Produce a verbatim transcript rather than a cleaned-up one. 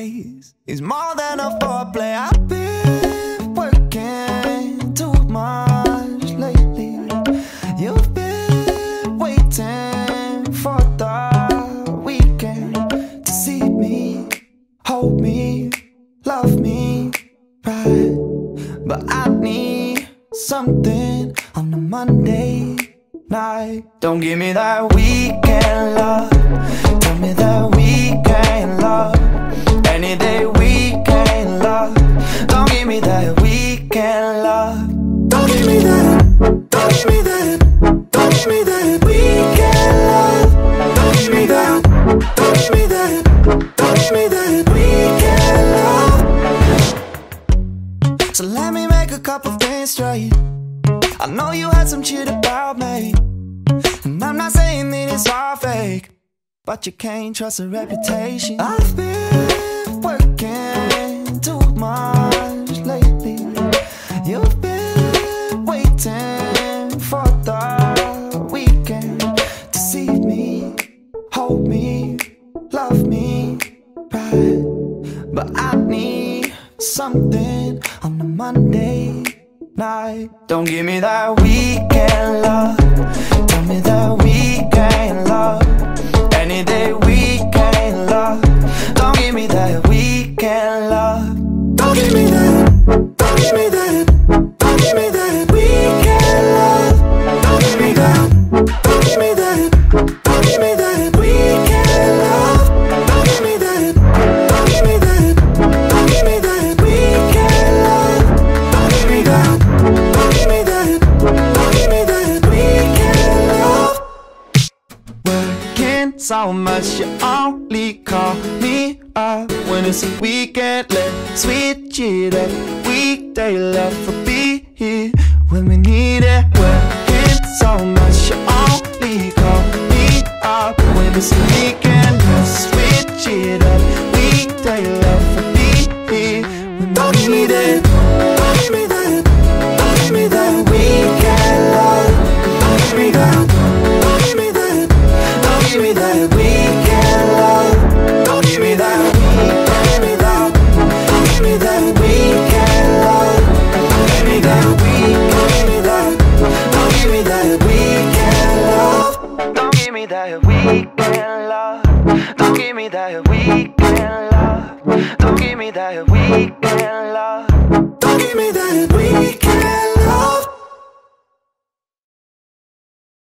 days is more than a foreplay. I've been working too much lately. You've been waiting for the weekend to see me, hold me, love me right. But I need something on a Monday night. Don't give me that weekend love. Tell me that weekend love. Any day weekend love. Don't give me that weekend love. Don't give me that. Don't give me that. Don't give me that weekend love. Don't give me that. Don't give me that. Don't give me that weekend love. So let me make a couple things straight. I know you had some shit about me, and I'm not saying that it's all fake, but you can't trust a reputation. I've been working too much lately. You've been waiting for the weekend to see me, hold me, love me right. But I need something on a Monday night. Don't give me that weekend love. Tell me that weekend love. Any day weekend love. Don't give me that weekend love. Don't give me that. Don't give me that. Don't give me that weekend love. Don't give me that. Don't give me that. Don't give me that weekend love. Don't give me that. Don't give me that. Don't give me that weekend love. Don't give me that. Don't give me that. Don't give me that weekend love. Working so much you only call me up when it's a weekend. Let's switch it up. Weekday love will be here when we need it. Working so much you only call me up when it's a weekend. Let's switch it up. Weekday love will be here when we need it. Don't give me that. Don't give me that weekend love. Don't give me that. Don't give me that. Don't give me that weekend love. Don't give me that. Don't give me that. Don't give me that weekend love. Don't give me that weekend. Don't give me that. Don't give me that weekend love. Don't give me that weekend love. Don't give me that weekend love. Don't give me that weekend love. Don't give me that.